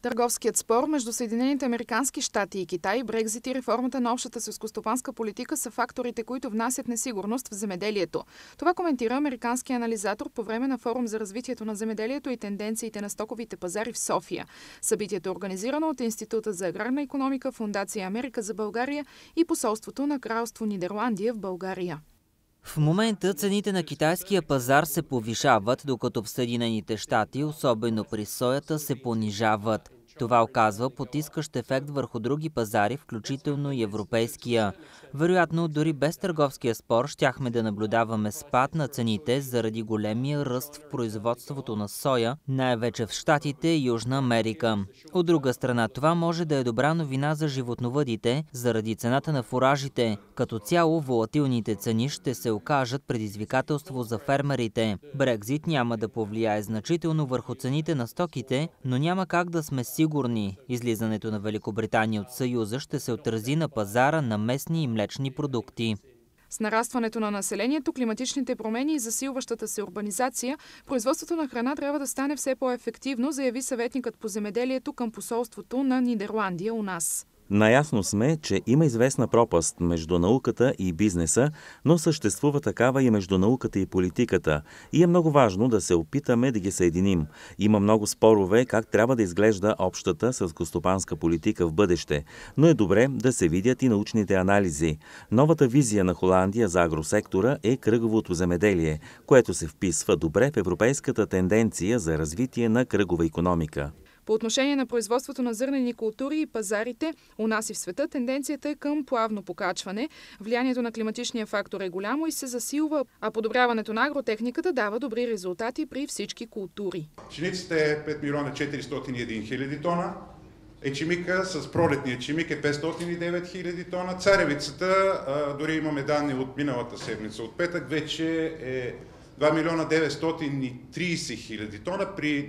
Търговският спор между Съединените американски щати и Китай, Брекзит и реформата на общата селскостопанска политика са факторите, които внасят несигурност в земеделието. Това коментира американски анализатор по време на форум за развитието на земеделието и тенденциите на стоковите пазари в София. Събитието е организирано от Института за аграрна икономика, Фондация Америка за България и посолството на Кралство Нидерландия в България. В момента цените на китайския пазар се повишават, докато в Съединените щати, особено при соята, се понижават. Това оказва потискащ ефект върху други пазари, включително и европейския. Вероятно, дори без търговския спор, щяхме да наблюдаваме спад на цените заради големия ръст в производството на соя, най-вече в Щатите и Южна Америка. От друга страна, това може да е добра новина за животновъдите, заради цената на фуражите. Като цяло, волатилните цени ще се окажат предизвикателство за фермерите. Брекзит няма да повлияе значително върху цените на стоките, но няма как да сме сигурни. Излизането на Великобритания от Съюза ще се отрази на пазара на местни и млечни продукти. С нарастването на населението, климатичните промени и засилващата се урбанизация, производството на храна трябва да стане все по-ефективно, заяви съветникът по земеделието към посолството на Нидерландия у нас. Наясно сме, че има известна пропаст между науката и бизнеса, но съществува такава и между науката и политиката. И е много важно да се опитаме да ги съединим. Има много спорове как трябва да изглежда общата селскостопанска политика в бъдеще, но е добре да се видят и научните анализи. Новата визия на Холандия за агросектора е кръговото земеделие, което се вписва добре в европейската тенденция за развитие на кръгова икономика. По отношение на производството на зърнени култури и пазарите, у нас и в света тенденцията е към плавно покачване. Влиянието на климатичния фактор е голямо и се засилва, а подобряването на агротехниката дава добри резултати при всички култури. Пшеницата е 5 милиона 401 хиляди тона, ечемика с пролетния ечемик е 509 хиляди тона, царевицата, дори имаме данни от миналата седмица, от петък вече е 2 милиона 930 хиляди тона при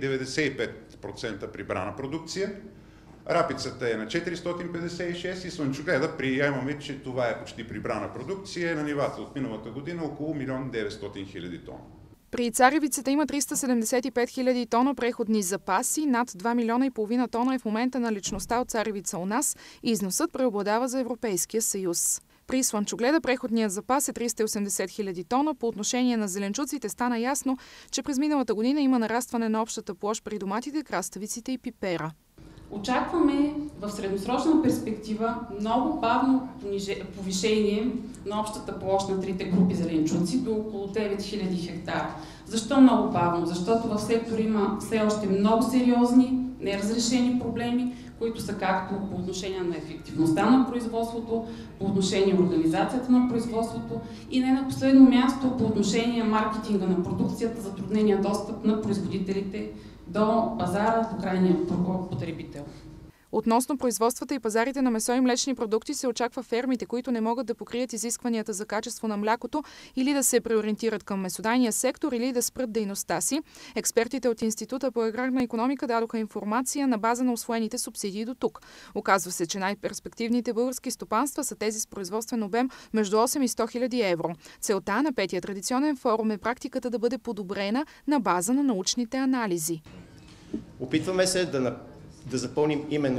95% прибрана продукция. Рапицата е на 456 и слънчогледа, приемаме, че това е почти прибрана продукция, на нивата от миналата година около 1 900 хиляди тона. При царевицата има 375 хиляди тона преходни запаси, над 2 милиона и половина тона е в момента на наличността от царевица у нас и износът преобладава за Европейския съюз. При слънчогледа преходният запас е 380 хиляди тона. По отношение на зеленчуците стана ясно, че през миналата година има нарастване на общата площ при доматите, краставиците и пипера. Очакваме в средносрочна перспектива много бавно повишение на общата площ на трите групи зеленчуци до около 9000 хектара. Защо много бавно? Защото в сектора има все още много сериозни неразрешени проблеми, които са както по отношение на ефективността на производството, по отношение на организацията на производството и не на последно място по отношение на маркетинга на продукцията, затруднения достъп на производителите до пазара, до крайния потребител. Относно производствата и пазарите на месо и млечни продукти се очаква фермите, които не могат да покрият изискванията за качество на млякото или да се преориентират към месодайния сектор или да спрат дейността си. Експертите от Института по аграрна икономика дадоха информация на база на усвоените субсидии до тук. Оказва се, че най-перспективните български стопанства са тези с производствен обем между 8 и 100 хиляди евро. Целта на петия традиционен форум е практиката да бъде подобрена на база на научните анализи. Опитваме се да запълним именно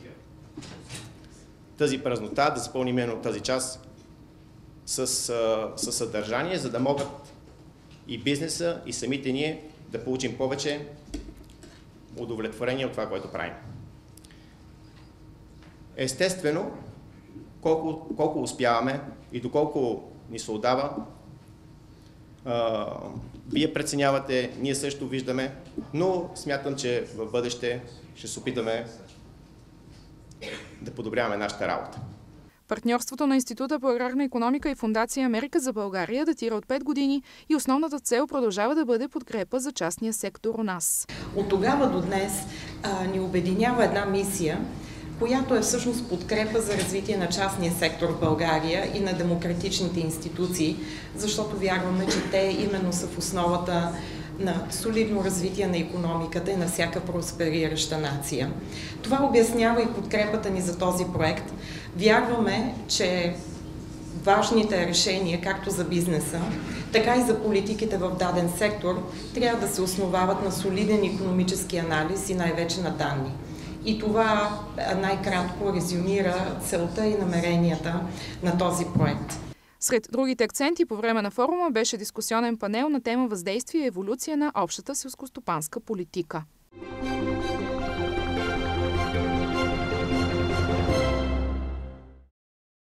тази празнота, да запълним именно тази част с съдържание, за да могат и бизнеса, и самите ние да получим повече удовлетворение от това, което правим. Естествено, колко успяваме и доколко ни се отдава, вие преценявате, ние също виждаме, но смятам, че в бъдеще ще се опитаме да подобряваме нашата работа. Партньорството на Института по аграрна икономика и Фондация Америка за България датира от 5 години и основната цел продължава да бъде подкрепа за частния сектор у нас. От тогава до днес ни обединява една мисия, която е всъщност подкрепа за развитие на частния сектор в България и на демократичните институции, защото вярваме, че те именно са в основата на солидно развитие на икономиката и на всяка просперираща нация. Това обяснява и подкрепата ни за този проект. Вярваме, че важните решения, както за бизнеса, така и за политиките в даден сектор, трябва да се основават на солиден икономически анализ и най-вече на данни. И това най-кратко резюмира целта и намеренията на този проект. Сред другите акценти по време на форума беше дискусионен панел на тема въздействие и еволюция на общата селскостопанска политика.